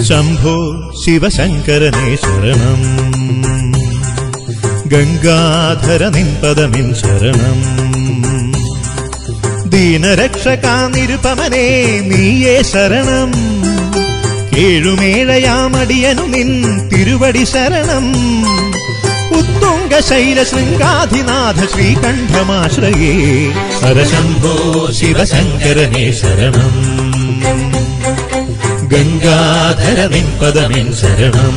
ശംഭോ ശിവശങ്കരനേ ശരണം ഗംഗാധര നിൻപദമിൻ ശരണം ദീനരക്ഷകാ നിരുപമനേ നീയേ ശരണം കേഴുമേഴയാമടിയനു നിൻ തിരുവടി ശരണം ഉത്തുംഗ ശൈല ശൃംഗാധിനാഥ ശ്രീകണ്ഠമാശ്രയേ ഹരശംഭോ ശിവശങ്കരനേ ശരണം ഗംഗാധര നിൻപദമിൻ ശരണം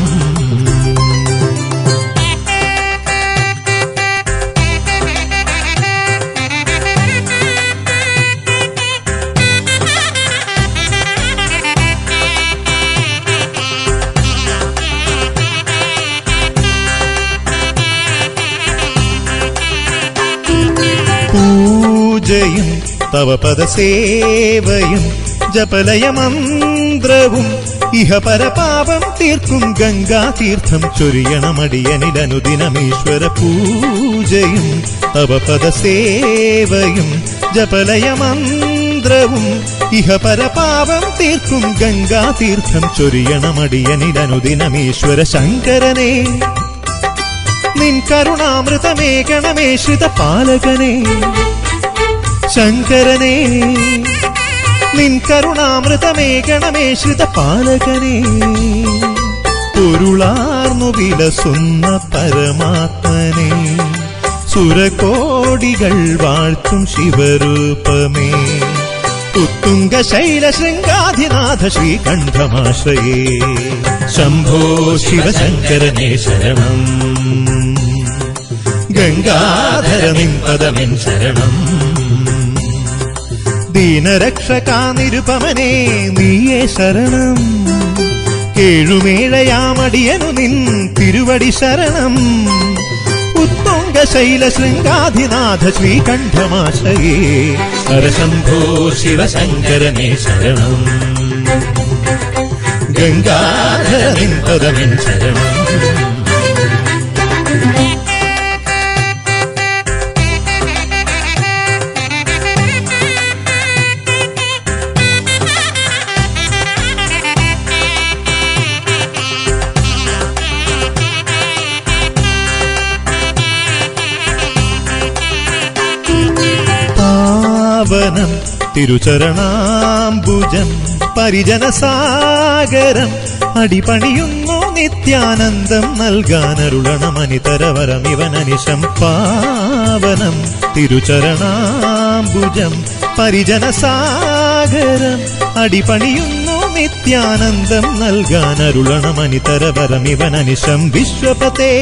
പൂജയും തവ പദസേവയും ജപലയമന്ത്രവും ഇഹ പരപാപം തീർക്കും ഗംഗാതീർത്ഥം ചൊരിയണമടിയനിലനുദിനമീശ്വര പൂജയും തവ പദസേവയും ജപലയമന്ത്രവും ഇഹ പരപാപം തീർക്കും ഗംഗാതീർത്ഥം ചൊരിയണമടിയനിലനുദിനമീശ്വര ശങ്കരനേ നിൻ കരുണാമൃതമേകണമേ ശ്രിതപാലകനേ ശങ്കരനേ നിൻ കരുണാമൃതമേകണമേ ശ്രിതപാലകനേ പൊരുളാർന്നു വിലസുന്ന പരമാത്മനേ സുരകോടികൾ വാഴ്ത്തും ശിവരൂപമേ ഉത്തുംഗ ശൈല ശൃംഗാധിനാഥ ശ്രീകണ്ഠമാശ്രയേ ശംഭോ ശിവശങ്കരനേ ശരണം ഗംഗാധര നിൻപദമിൻ ശരണം ദീനരക്ഷകാ നിരുപമനേ നീയേ ശരണം കേഴുമേഴയാമടിയനു നിൻ തിരുവടി ശരണം ഉത്തുംഗ ശൈല ശൃംഗാധിനാഥ ശ്രീകണ്ഠമാശ്രയേ ഹരശംഭോ ശിവശങ്കരനേ ശരണം ഗംഗാധര നിൻപദമിൻ ശരണം പാവനം തിരുചരണാംബുജം പരിജനസാഗരം അടിപണിയുന്നു നിത്യാനന്ദം നൽകാനരുളണമനിതരവരമിവനനിശം പാവനം തിരുചരണാംബുജം പരിജനസാഗരം അടിപണിയുന്നു നിത്യാനന്ദം നൽകാനരുളണമനിതരവരമിവനനിശം വിശ്വപതേ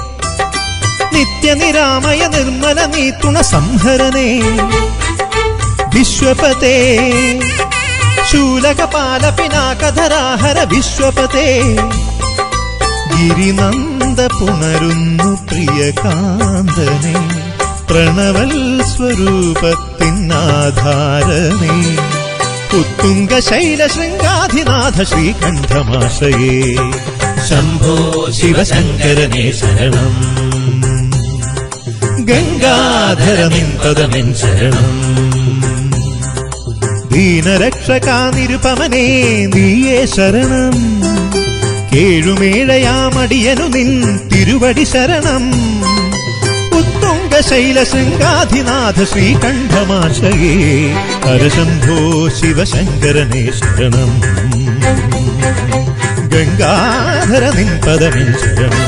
നിത്യനിരാമയ നിർമ്മല നീതുണ സംഹരനേ വിശ്വപതേ ശൂലകപാല പിനാകധരാഹര വിശ്വപതേ ഗിരിനന്ദ പുണരുന്നു പ്രിയകാന്തനേ പ്രണവൽ സ്വരൂപത്തിനാധാരനേ ഉത്തുംഗ ശൈല ശൃംഗാധിനാഥ ശ്രീകണ്ഠമാശ്രയേ ശംഭോ ശിവശങ്കരനേ ശരണം ഗംഗാധര നിൻപദമിൻ ശരണം ദീനരക്ഷകാ നിരുപമനേ നീയേ ശരണം കേഴുമേഴയാമടിയനു നിൻ തിരുവടി ശരണം ഉത്തുംഗ ശൈല ശൃംഗാധിനാഥ ശ്രീകണ്ഠമാശ്രയേ ഹരശംഭോ ശിവശങ്കരനേ ശരണം ഗംഗാധര നിൻപദമിൻ ശരണം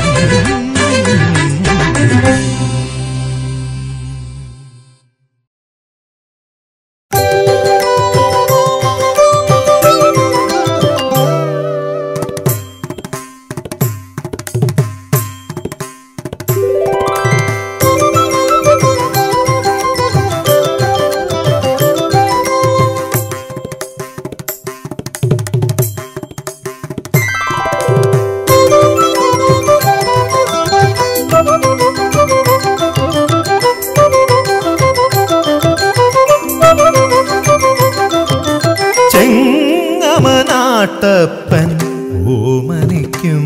ചെങ്ങമനാട്ടപ്പൻ ഓമനിക്കും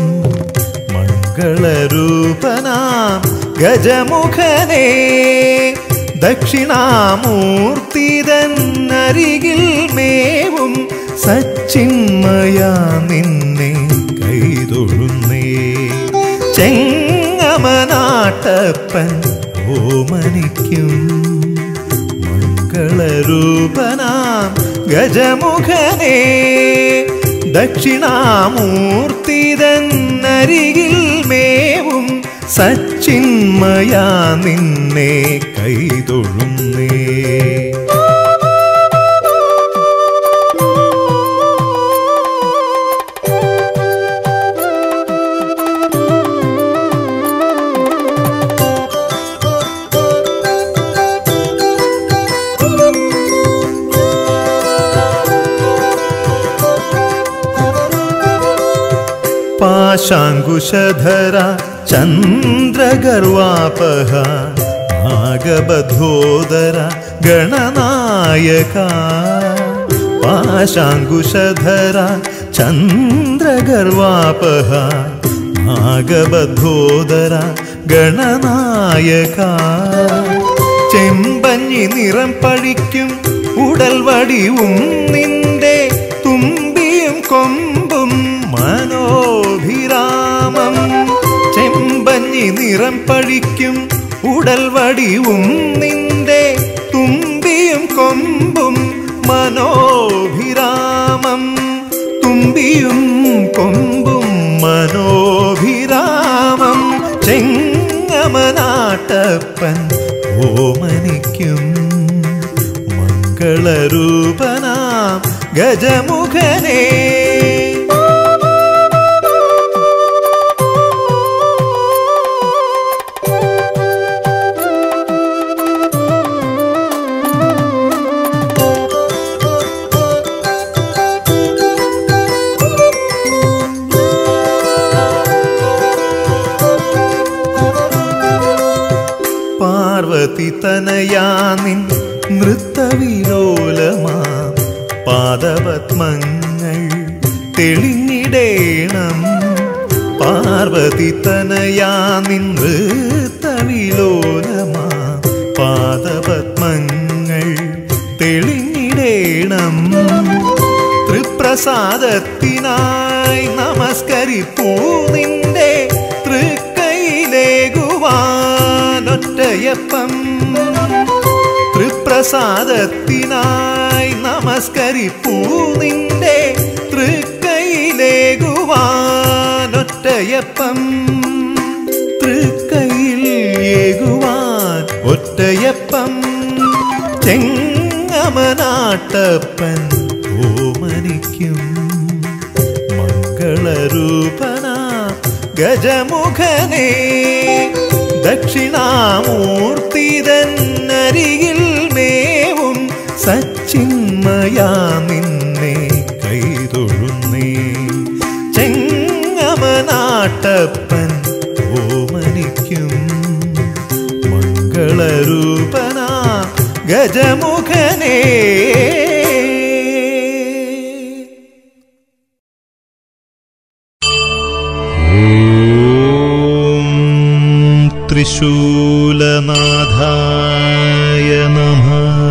മംഗളരൂപനാം ഗജമുഖനേ ദക്ഷിണാമൂർത്തിതന്നരികിൽ മേവും സച്ചിന്മയാ നിൻ ചെങ്ങമനാട്ടപ്പൻ ഓമനിക്കും മംഗളരൂപനാം ഗജമുഖനേ ദക്ഷിണാമൂർത്തിതന്നരികിൽ മേവും സച്ചിന്മയാ നിന്നെ കൈതൊഴുന്നേ പാശാങ്കുശധര ചന്ദ്രഗർവാപഹ നാഗബദ്ധോദര ഗണനായക പാശാങ്കുശധര ചന്ദ്രഗർവാപഹ നാഗബദ്ധോദര ഗണനായക ചെമ്പഞ്ഞി നിറം പഴിക്കും ഉടൽ വടിവും നിന്റെ തുമ്പിയും കൊമ്പും മനോഭിരാമം ചെമ്പഞ്ഞി നിറം പഴിക്കും ഉടൽ വടിവും നിന്റെ തുമ്പിയും കൊമ്പും മനോഭിരാമം തുമ്പിയും കൊമ്പും മനോഭിരാമം ചെങ്ങമനാട്ടപ്പൻ ഓമനിക്കും മംഗളരൂപനാം ഗജമുഖനേ പാർവതിതനയാനിൻ നൃത്തവിലോലമാം പാദപത്മങ്ങൾ തെളിഞ്ഞിടേണം പാർവതിതനയാനിൻ നൃത്തവിലോലമാം പാദപത്മങ്ങൾ തെളിഞ്ഞിടേണം തൃപ്രസാദത്തിനായി നമസ്കരിപ്പൂ നിന്റെ തൃക്കൈലേകുവാനൊറ്റയപ്പം തൃപ്രസാദത്തിനായി നമസ്കരിപ്പൂ നിന്റെ തൃക്കൈലേകുവാനൊറ്റയപ്പം തൃക്കൈയിൽ ഏകുവാൻ ഒറ്റയപ്പം ചെങ്ങമനാട്ടപ്പൻ ഓമനിക്കും മംഗളരൂപനാ ഗജമുഖനേ ദക്ഷിണാമൂർത്തിതന്നരികിൽ മേവും സച്ചിന്മയാ നിന്നെ കൈതൊഴുന്നേ ചെങ്ങമനാട്ടപ്പൻ ഓമനിക്കും മംഗളരൂപനാ ഗജമുഖനേ ത്രിശൂലനാഥായ നമഃ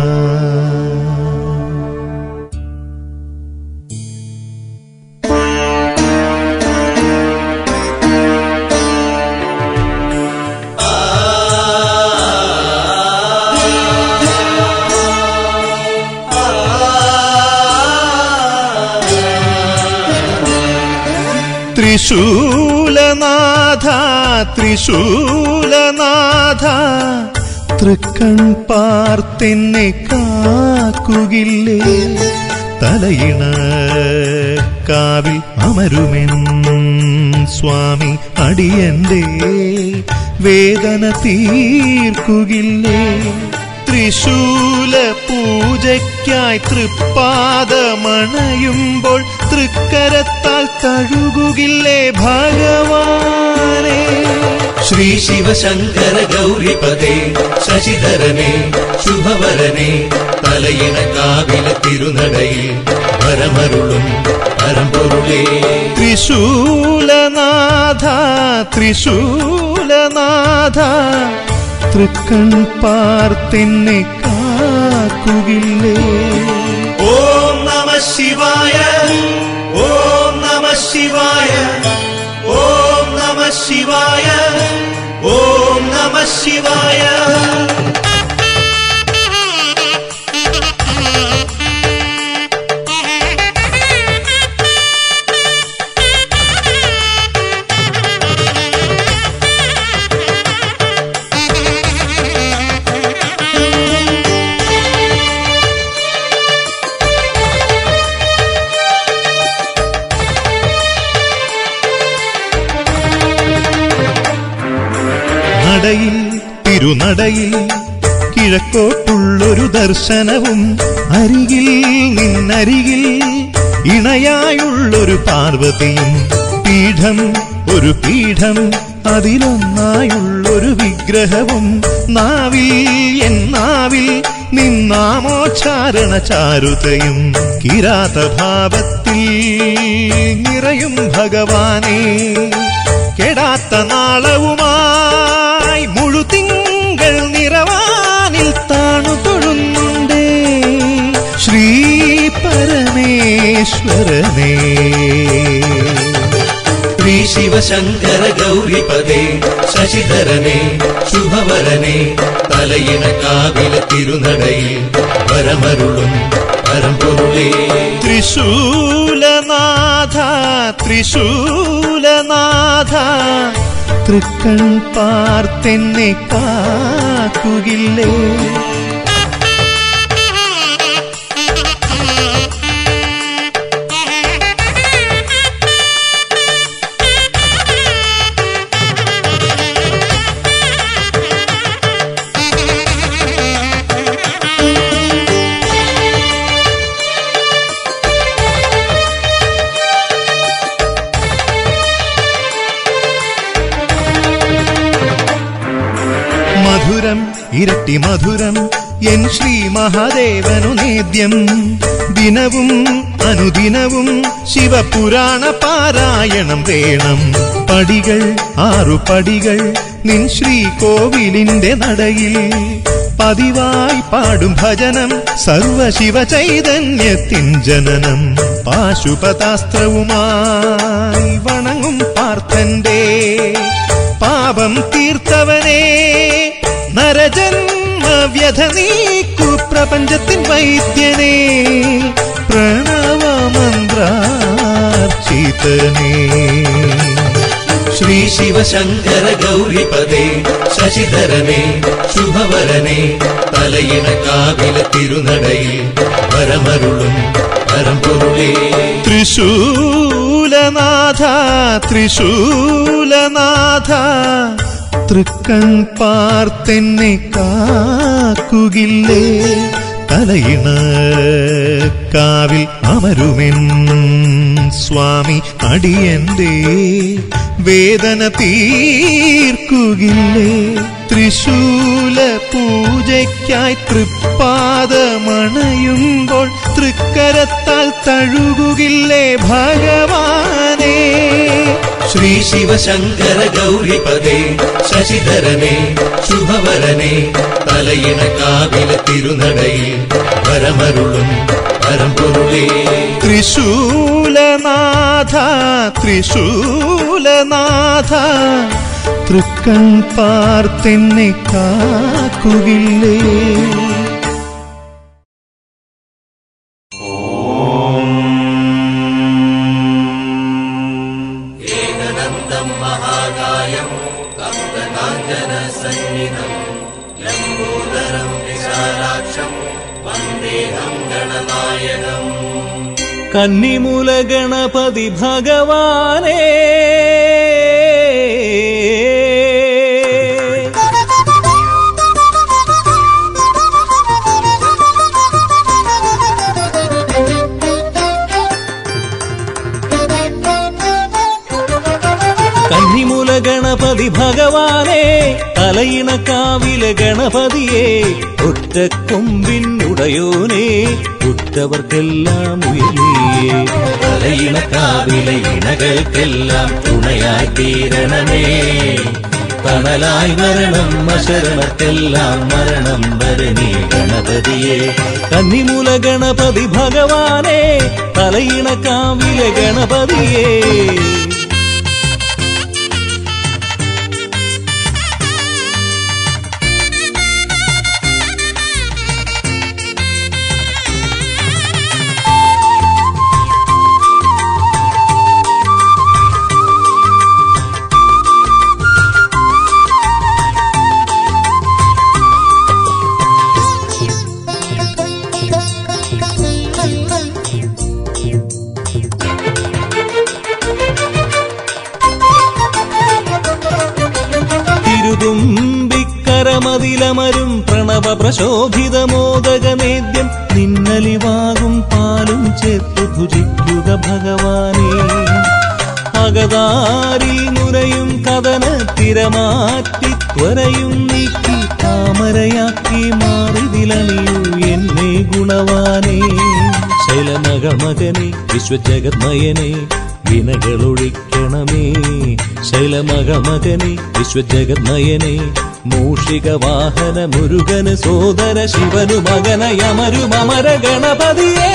ത്രിശൂലനാഥ ത്രിശൂലനാഥ തൃക്കൺ പാർത്തെന്നെ കാക്കുകില്ലേ തലയിണ കാവിൽ അമരുമെൻ സ്വാമി അടിയന്റെ വേദന തീർക്കുകില്ലേ ത്രിശൂല പൂജയ്ക്കായി തൃപ്പാദമണയുമ്പോൾ തൃക്കരത്താൽ തഴുകുകില്ലേ ഭഗവാനേ ശ്രീ ശിവശങ്കര ഗൗരിപദേ ശശിധരനേ ശുഭവരനേ തലയിണ കാവില തിരുനടയിൽ പരമരുളും പരമ്പൊരുളേ ത്രിശൂലനാഥ ത്രിശൂലനാഥ തൃക്കൺ പാർത്തെന്നെ കാക്കുകില്ലേ ഓം നമഃ ശിവായ ഓം നമഃ ശിവായ ഓം നമഃ ശിവായ ഓം നമഃ ശിവായ. നടയിൽ തിരുനടയിൽ കിഴക്കോട്ടുള്ളൊരു ദർശനവും അരികിൽ നിന്നരികിൽ ഇണയായുള്ളൊരു പാർവതിയും പീഠം ഒരു പീഠം അതിലൊന്നായുള്ളൊരു വിഗ്രഹവും നാവിൽ എന്നാവിൽ നിന്നാമോച്ചാരണ ചാരുതയും കിരാതഭാവത്തിൽ നിറയും ഭഗവാനേ കെടാത്ത നാളവുമായി മുഴുതിങ്കൾ നിറവാനിൽ താണു തൊഴുന്നുണ്ടേ ശ്രീ പരമേശ്വരനേ. ശ്രീ ശിവശങ്കര ഗൗരിപദേ ശശിധരനേ ശുഭവരനേ തലയിണ കാവില തിരുനടയിൽ വരമരുളും പരമ്പൊരുളേ. ത്രിശൂലനാഥ ത്രിശൂലനാഥ തൃക്കൺ പാർത്തെന്നെ കാക്കുകില്ലേ. മധുരം ഇരട്ടി മധുരം എൻ ശ്രീ മഹാദേവനു നേദ്യം ദിനവും അനുദിനവും ശിവപുരാണ പാരായണം വേണം. പടികൾ 6 പടികൾ നിൻ ശ്രീ കോവിലിന്റെ നടയിൽ പതിവായി പാടും ഭജനം സർവശിവ ചൈതന്യത്തിൻ ജനനം. പാശുപതാസ്ത്രവുമായി വണങ്ങും പാർത്ഥന്റെ പാപം തീർത്തവനേ നരജന്മ വ്യഥ നീക്കു പ്രപഞ്ചത്തിൻ വൈദ്യനേ പ്രണവമന്ത്രാർച്ചിതനേ. ശ്രീ ശിവശങ്കര ഗൗരിപദേ ശശിധരനേ ശുഭവരനേ തലയിണ കാവില തിരുനടയിൽ വരമരുളും പരമ്പൊരുളേ. ത്രിശൂലനാഥ ത്രിശൂലനാഥ തൃക്കൺ പാർത്തെന്നെ കാക്കുകില്ലേ. തലയിണ കാവിൽ അമരുമെൻ സ്വാമി അടിയന്റെ വേദന തീർക്കുകില്ലേ. ത്രിശൂല പൂജയ്ക്കായി തൃപ്പാദമണയുമ്പോൾ തൃക്കരത്താൽ തഴുകുകില്ലേ ഭഗവാനേ. ശ്രീ ശിവശങ്കര ഗൗരിപദേ ശശിധരനേ ശുഭവരനേ തലയിണ കാവില തിരുനടയിൽ വരമരുളും പരമ്പൊരുളേ. ത്രിശൂലനാഥ ത്രിശൂലനാഥ തൃക്കൺ പാർത്തെന്നെ കാക്കുകില്ലേ. ഏകദന്തം മഹാകായം കാഞ്ചന സന്നിധം ലംബോദരം വിശാലാക്ഷം വന്ദേഹം ഗണനായകം. കന്നിമൂല ഗണപതി ഭഗവാനേ കന്നിമൂല ഗണപതി ഭഗവാനേ തലയിണ കാവില ഗണപതിയേ ഒറ്റക്കൊമ്പിനുടയോനേ ഉറ്റവർക്കെല്ലാം ഉയർന്നിയേ തലയിണ കാവില ഇണകൾക്കെല്ലാം തുണയായി തീരണമേ. തണലായി വരണം അശരണർക്കെല്ലാം മരണം വരണേ ഗണപതിയേ. കന്നിമൂല ഗണപതി ഭഗവാനേ തലയിണ കാവില ഗണപതിയേ. വിതുമ്പിക്കരമതിലമരും പ്രണവ പ്രശോഭിതമോദകനേദ്യം നിന്നലിവാകും പാലും ചേർത്തു ഭുജിക്കുക ഭഗവാനേ. അകതാരിൽ നുരയും കഥന തിരമാറ്റി ത്വരയും നീക്കി താമരയാക്കി മാറിതിലണിയൂ എന്നെ ഗുണവാനേ. ശൈലമകമകനെ വിശ്വജഗന്മയനെ വിനകളൊഴിക്കണമേ. ശൈലമകമകനെ വിശ്വജഗന്മയനെ മൂഷിക വാഹന മുരുകന് സോദര ശിവനു മകനയമരുമര ഗണപതിയേ.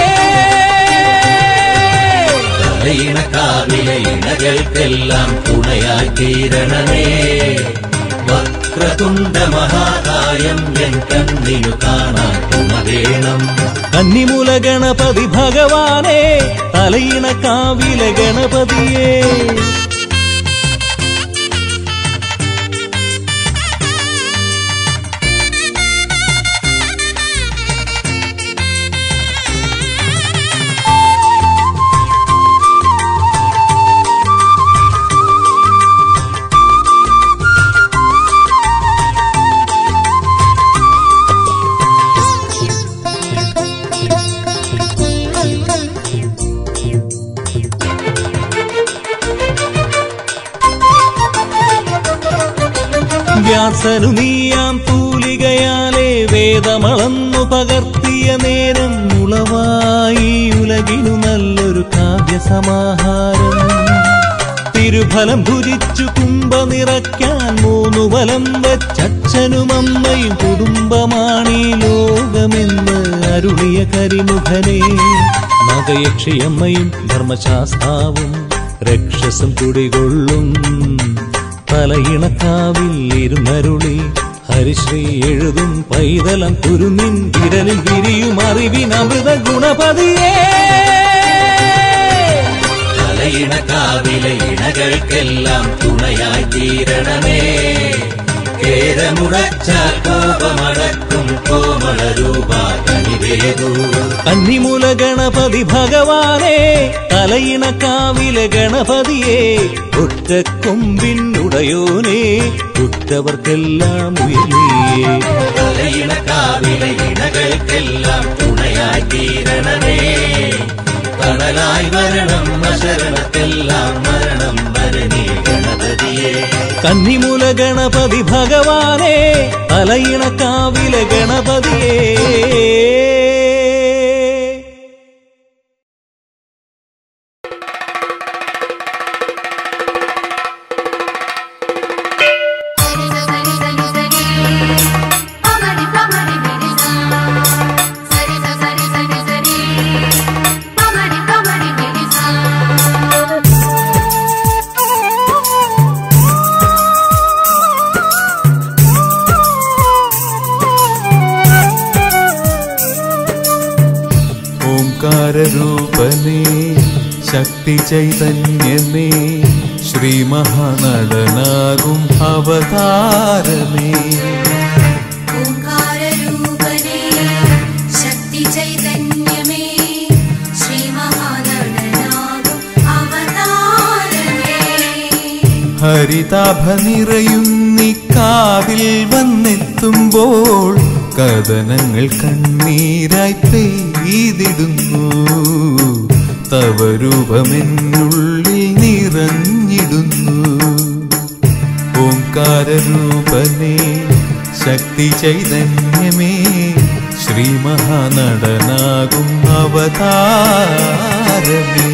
ഇണകൾക്കെല്ലാം തുണയായി തീരണമേ. വക്രതുണ്ട മഹാകായം എൻ കണ്ണിനു കാണാൻ തുണ വേണം. കന്നിമൂല ഗണപതി ഭഗവാനേ തലയിണ കാവില ഗണപതിയേ. വ്യാസനു നീയാം തൂലികയാലേ വേദമളന്നു പകർത്തിയ നേരം മുളവായി ഉലകിനു നല്ലൊരു കാവ്യസമാഹാരം. തിരുഫലം ഭുജിച്ചു കുംഭ നിറയ്ക്കാൻ 3 വലം വെച്ചച്ഛനും അമ്മയും കുടുംബമാണീ ലോകമെന്ന് അരുളിയ കരിമുഖനെ. നാഗയക്ഷിയമ്മയും ധർമ്മശാസ്താവും രക്ഷസും കുടികൊള്ളും തലയിണക്കാവിൽ ഇരുന്നരുളി ഹരിശ്രീ എഴുതും പൈതലം കുരുന്നിൻ വിരലിൽ വിരിയും അറിവിനമൃത ഗുണപതിയേ. തലയിണക്കാവിലെ ഇണകൾക്കെല്ലാം തുണയായി തീരണമേ. കേരമുടച്ചാൽ കോപമടക്കും കോമള രൂപ കനിവേദൂ. കന്നിമൂല ഗണപതി ഭഗവാനേ തലയിണ കാവില ഗണപതിയേ. ഒറ്റക്കൊമ്പിനുടയോനേ ഉറ്റവർക്കെല്ലാം ഉയർന്നിയേ. തലയിണക്കാവിലെ ഇണകൾക്കെല്ലാം തുണയായി തീരണമേ. തണലായി വരണം ശരണത്തെല്ലാം മരണം വരണേ ഗണപതിയേ. കന്നിമൂല ഗണപതി ഭഗവാനേ തലയിണ കാവില ഗണപതിയേ. ഓംകാരരൂപനേ ശക്തി ചൈതന്യമേ ശ്രീ മഹാനടനാകും അവതാരമേ. ഓംകാരരൂപനേ ശക്തി ചൈതന്യമേ ശ്രീ മഹാനടനാകും അവതാരമേ. ഹരിതാഭ നിറയുന്നിക്കാവിൽ വന്നെത്തുമ്പോൾ കഥനങ്ങൾ കണ്ണീരായി പെയ്തിടുന്നു. തവ രൂപമെന്നുള്ളിൽ നിറഞ്ഞിടുന്നു. ഓംകാരരൂപനേ ശക്തി ചൈതന്യമേ ശ്രീ മഹാനടനാകും അവതാരമേ.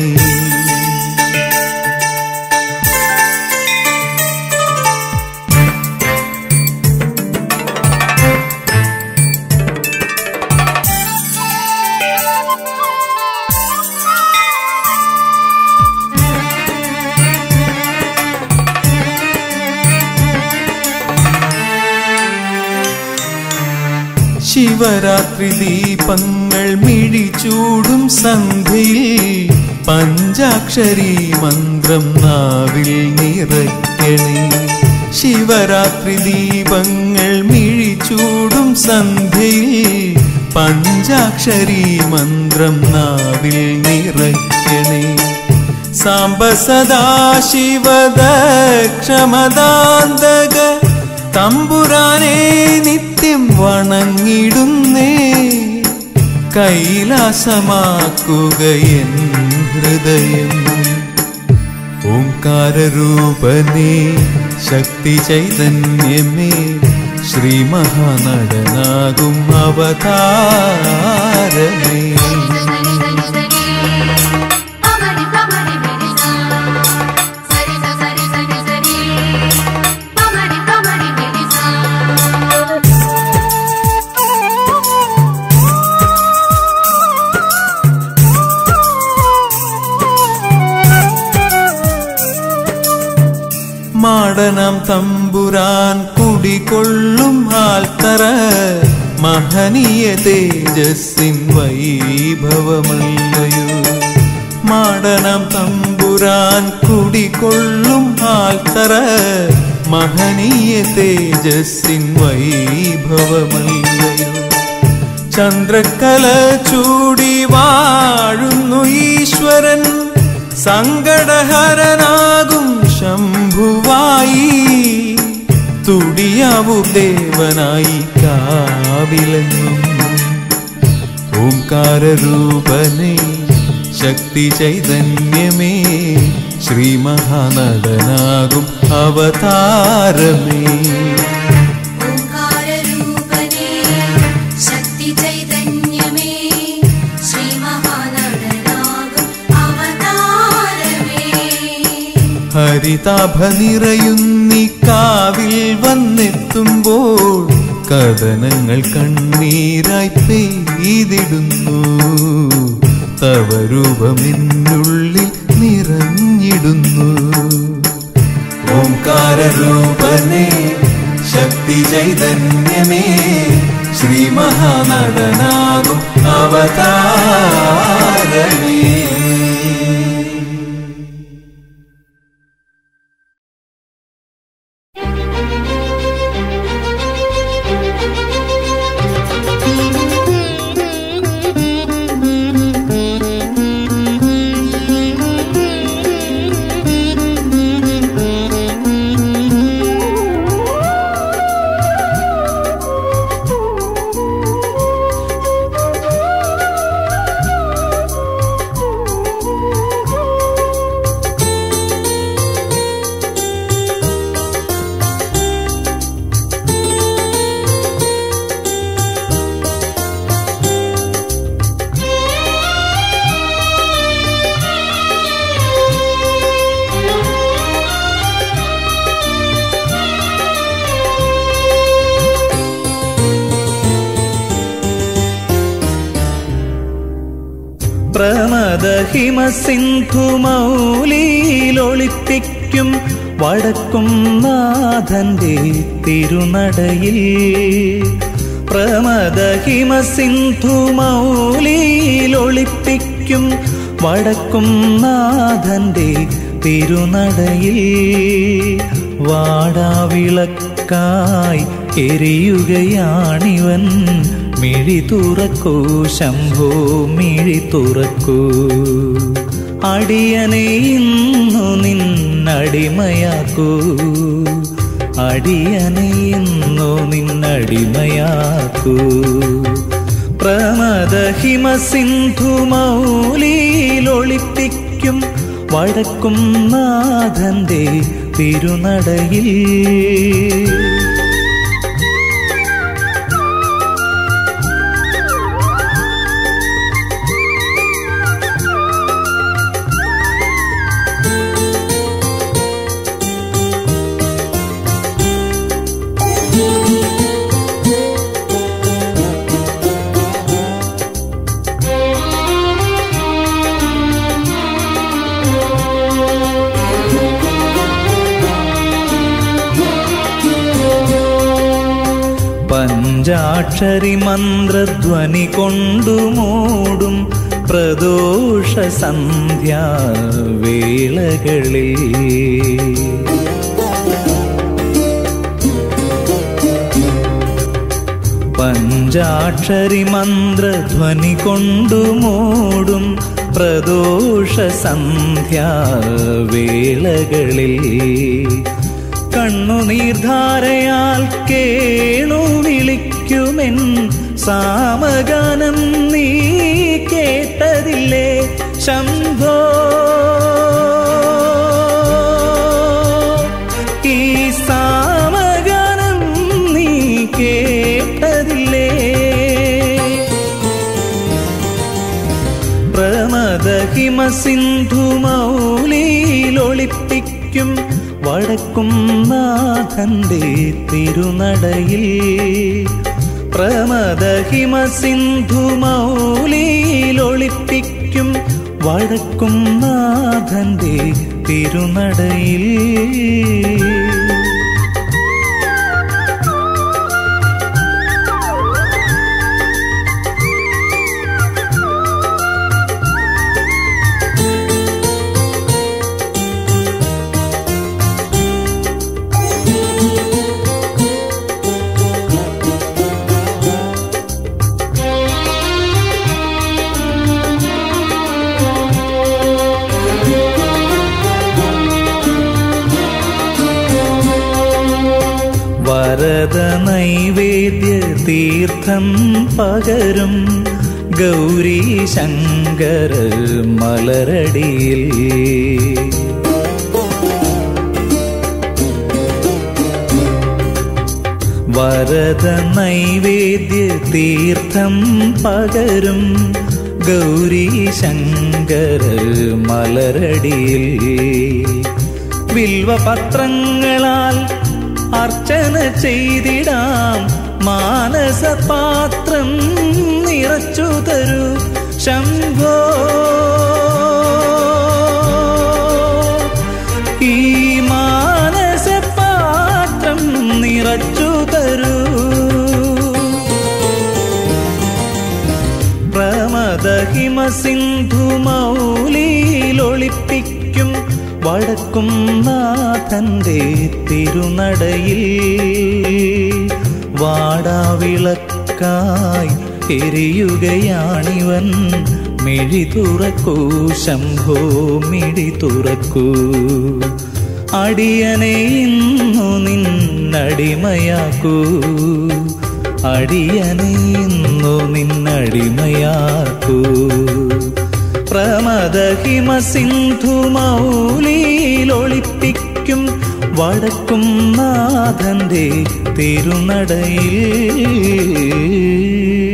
ശിവരാത്രി ദീപങ്ങൾ മിഴിച്ചൂടും സന്ധ്യയിൽ പഞ്ചാക്ഷരി മന്ത്രം നാവിൽ നിറയ്ക്കണേ. ശിവരാത്രി ദീപങ്ങൾ മിഴിച്ചൂടും സന്ധ്യയിൽ പഞ്ചാക്ഷരി മന്ത്രം നാവിൽ നിറയ്ക്കണേ. സാംബ സദാശിവദക്ഷമദാന്തക തമ്പുരാനെ നിത്യം വണങ്ങിടുന്നേ, കൈലാസമാക്കുകയൻ ഹൃദയം. ഓംകാരരൂപനേ ശക്തി ചൈതന്യമേ, ശ്രീ മഹാനടനാകും അവതാരമേ. മാടനാം തമ്പുരാൻ കുടികൊള്ളും ആൽത്തറ, മഹനീയ തേജസ്സിൻ വൈഭവമല്ലയോ. മാടനാം തമ്പുരാൻ കുടികൊള്ളും ആൽത്തറ, മഹനീയ തേജസ്സിൻ വൈഭവമല്ലയോ. ചന്ദ്രക്കല ചൂടി വാഴുന്നു ഈശ്വരൻ, സങ്കടഹരനാകും ശംഭുവായി. തുടിയാവു ദേവനായി കാവിലെങ്ങും. ഓംകാരരൂപനേ ശക്തി ചൈതന്യമേ, ശ്രീ മഹാനടനാകും അവതാരമേ. ഹരിതാഭ നിറയുന്നീ കാവിൽ വന്നെത്തുമ്പോൾ, കഥനങ്ങൾ കണ്ണീരായി പെയ്തിടുന്നു. തവ രൂപമെന്നുള്ളിൽ നിറഞ്ഞിടുന്നു. ഓംകാരരൂപനേ ശക്തി ചൈതന്യമേ, ശ്രീ മഹാനടനാകും അവതാരമേ. പ്രമദഹിമസിന്ധുമൗലിയിലൊളിപ്പിക്കും വടക്കും നാഥന്റെ തിരുനടയിൽ. പ്രമദഹിമസിന്ധുമൗലിയിലൊളിപ്പിക്കും വടക്കും നാഥന്റെ തിരുനടയിൽ. വാടാവിളക്കായി എരിയുകയാണിവൻ, മിഴി തുറക്കൂ ശംഭോ മിഴി തുറക്കൂ. അടിയനെ ഇന്നു നിന്നടിമയാക്കൂ, അടിയനെ ഇന്നു നിന്നടിമയാക്കൂ. പ്രമദഹിമസിന്ധുമൗലിയിലൊളിപ്പിക്കും വടക്കും നാഥന്റെ തിരുനടയിൽ. പഞ്ചാക്ഷരി മന്ത്രധ്വനി കൊണ്ടു മൂടും പ്രദോഷ സന്ധ്യാവേളകളിൽ. പഞ്ചാക്ഷരി മന്ത്രധ്വനി കൊണ്ടു മൂടും പ്രദോഷ സന്ധ്യാവേളകളിൽ. കണ്ണു കണ്ണുനീർധാരയാൽ കേണു വിളിക്കുമെൻ സാമഗാനം നീ കേട്ടതില്ലേ ശംഭോ? ഈ സാമഗാനം നീ കേട്ടതില്ലേ? പ്രമദഹിമ സിന്ധു മൗലിയിലൊളിപ്പിക്കും വടക്കും നാഥന്റെ തിരുനടയിൽ. പ്രമദഹിമ സിന്ധു മൗലിയിലൊളിപ്പിക്കും വടക്കും നാഥന്റെ തിരുനടയിൽ. വരദ നൈവേദ്യ തീർത്ഥം പകരും ഗൗരി ശങ്കര മലരടിയിൽ. വരദ നൈവേദ്യ തീർത്ഥം പകരും ഗൗരി ശങ്കര മലരടിയിൽ. ബിൽവപത്രങ്ങളാൽ അർച്ചന ചെയ്തിടാം മാനസപാത്രം നിറച്ചു തരൂ ശംഭോ. ഈ മാനസപാത്രം നിറച്ചു തരൂ. പ്രമദഹിമ സിന്ധു മൗലിയിലൊളിപ്പിക്കും വടക്കും നാഥന്റെ തിരുനടയിൽ. വാടാവിളക്കായി എരിയുകയാണിവൻ, മിഴി തുറക്കൂ ശംഭോ മിഴി തുറക്കൂ. അടിയനെ ഇന്നു നിന്നടിമയാക്കൂ, അടിയനെ ഇന്നു നിന്നടിമയാക്കൂ. പ്രമദഹിമ സിന്ധു മൗലിയിലൊളിപ്പിക്കും വടക്കും നാഥന്റെ തിരുനടയിൽ.